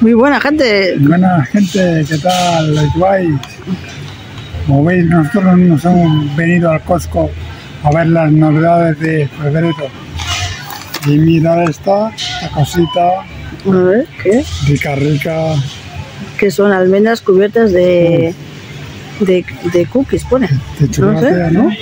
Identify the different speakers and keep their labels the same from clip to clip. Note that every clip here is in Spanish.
Speaker 1: Muy buena gente.
Speaker 2: Buena gente, ¿qué tal? ¿Los vais? Como veis, nosotros nos hemos venido al Costco a ver las novedades de febrero. Y mirad esta cosita.
Speaker 1: A ver, ¿qué?
Speaker 2: Rica.
Speaker 1: Que son almendras cubiertas de cookies, pone.
Speaker 2: De chocolate, ¿no?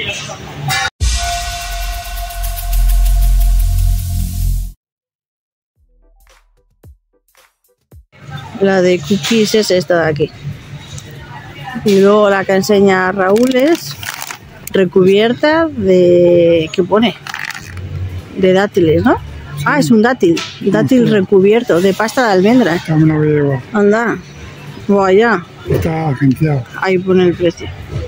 Speaker 1: La de cookies es esta de aquí. Y luego la que enseña Raúl es recubierta de... ¿qué pone? De dátiles, ¿no? Sí. Ah, es un dátil. Dátil sí. Recubierto de pasta de almendras.
Speaker 2: También lo llevo.
Speaker 1: Anda. Vaya.
Speaker 2: Está agenciado.
Speaker 1: Ahí pone el precio.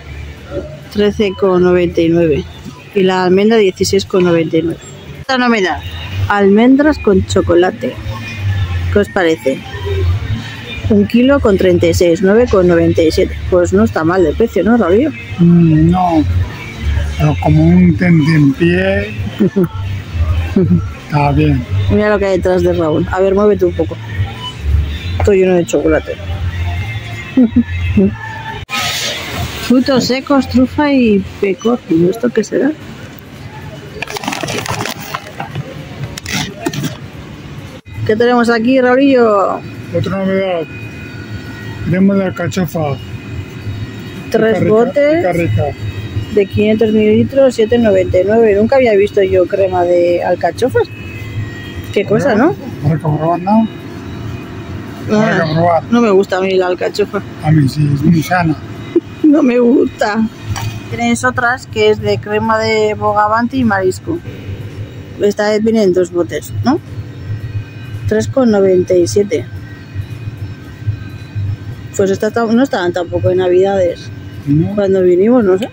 Speaker 1: 13,99. Y la almendra 16,99. Esta novedad. Almendras con chocolate. ¿Qué os parece? 1 kilo con 36, 9,97. Pues no está mal de precio, ¿no, Raúl?
Speaker 2: No, pero como un tentempié está bien.
Speaker 1: Mira lo que hay detrás de Raúl. A ver, muévete un poco. Estoy lleno de chocolate. Frutos secos, trufa y pecorno. ¿Esto qué será? ¿Qué tenemos aquí, Raulillo?
Speaker 2: Otra novedad. Tenemos la alcachofa.
Speaker 1: 3 botes
Speaker 2: rica.
Speaker 1: De 500 mililitros, 7,99. Nunca había visto yo crema de alcachofas. Qué cosa, ¿no?
Speaker 2: ¿Para comprobar, no?
Speaker 1: No me gusta a mí la alcachofa.
Speaker 2: A mí sí, es muy sana.
Speaker 1: No me gusta. Tenéis otras que es de crema de bogavante y marisco. Esta vez viene en 2 botes, ¿no? 3,97. Pues esta no estaban tampoco en Navidades.
Speaker 2: ¿No?
Speaker 1: Cuando vinimos, no sé.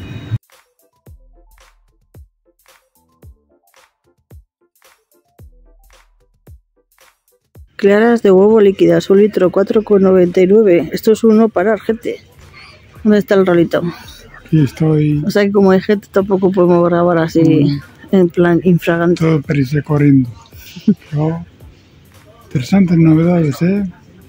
Speaker 1: Claras de huevo líquidas, 1 litro, 4,99. Esto es uno para gente. ¿Dónde está el rolito?
Speaker 2: Aquí estoy.
Speaker 1: O sea que como hay gente tampoco podemos grabar así en plan infragante.
Speaker 2: Todo prisa corriendo. Pero interesantes novedades, ¿eh?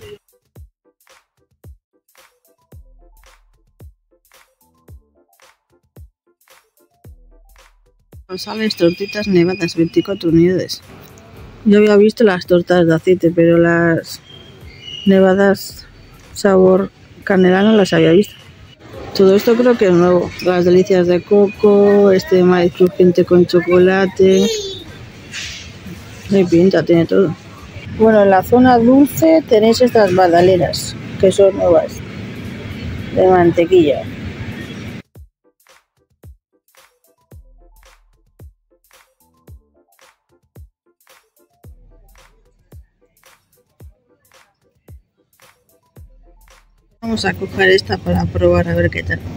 Speaker 1: Rosales, tortitas nevadas, 24 unidades. Yo había visto las tortas de aceite, pero las nevadas sabor canela no las había visto. Todo esto creo que es nuevo. Las delicias de coco, este maíz crujiente con chocolate. Hay pinta, tiene todo. Bueno, en la zona dulce tenéis estas magdalenas, que son nuevas, de mantequilla. Vamos a coger esta para probar a ver qué tal.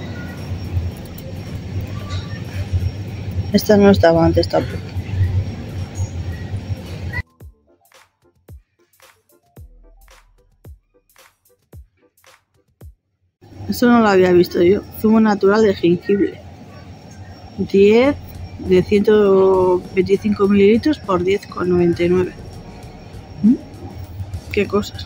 Speaker 1: Esta no estaba antes tampoco. Esto no lo había visto yo. Zumo natural de jengibre. 10 de 125 mililitros por 10,99. ¿Qué cosas?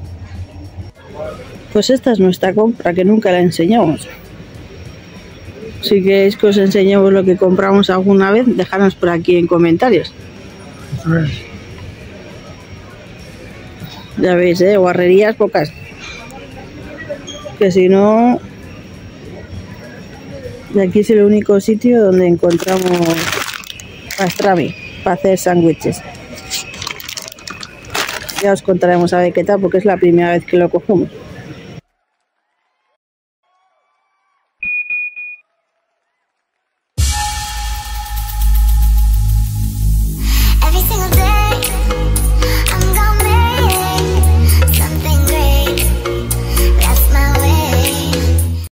Speaker 1: Pues esta es nuestra compra, que nunca la enseñamos. Si queréis que os enseñemos lo que compramos alguna vez, dejadnos por aquí en comentarios.
Speaker 2: Eso es.
Speaker 1: Ya veis, guarrerías pocas. Que si no... Y aquí es el único sitio donde encontramos pastrami para hacer sándwiches. Ya os contaremos a ver qué tal, porque es la primera vez que lo cogemos.